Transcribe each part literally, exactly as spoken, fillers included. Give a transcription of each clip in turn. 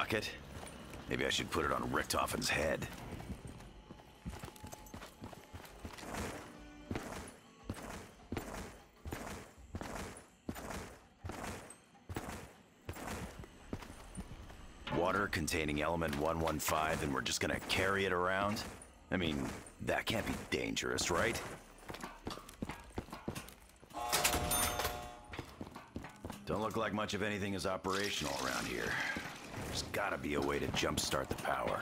rocket? Maybe I should put it on Richtofen's head. Water containing element one one five, and we're just gonna carry it around? I mean, that can't be dangerous, right? Don't look like much of anything is operational around here. There's gotta be a way to jumpstart the power.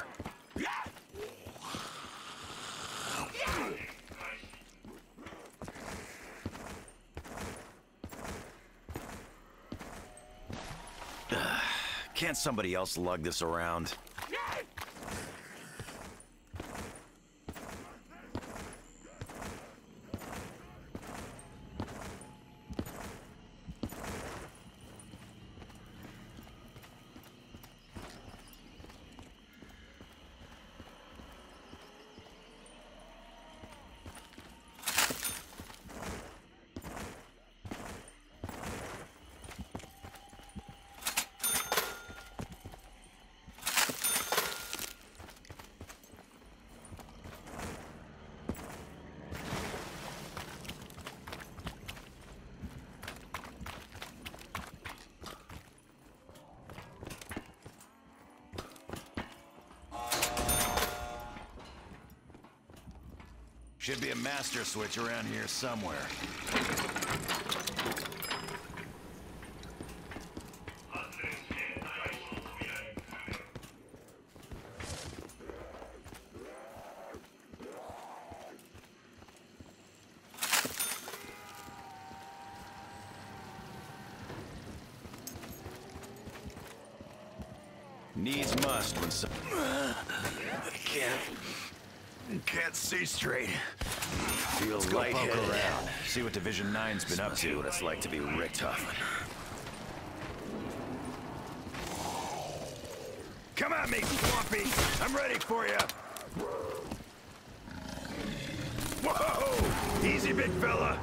Can't somebody else lug this around? Should be a master switch around here somewhere. Needs must when some... I can't... Can't see straight. Feel lightheaded. Around. See what Division nine's been up to. What it's like to be Richtofen. Come at me, Swampy! I'm ready for you! Whoa! Easy, big fella!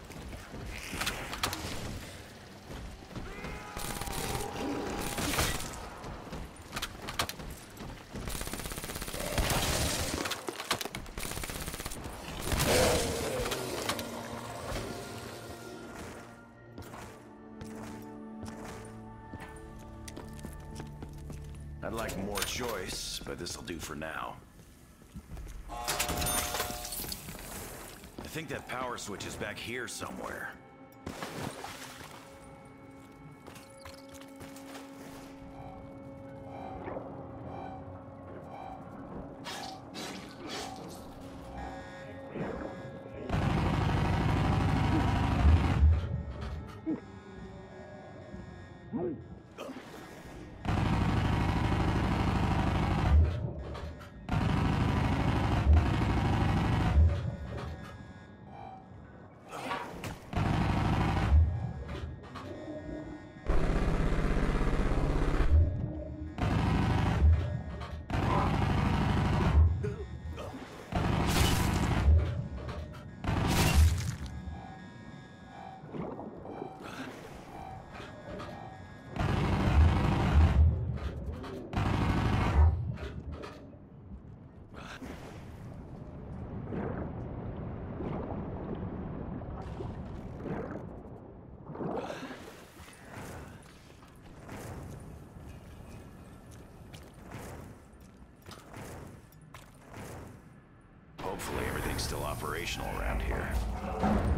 I'd like more choice, but this'll do for now. I think that power switch is back here somewhere. Hopefully everything's still operational around here.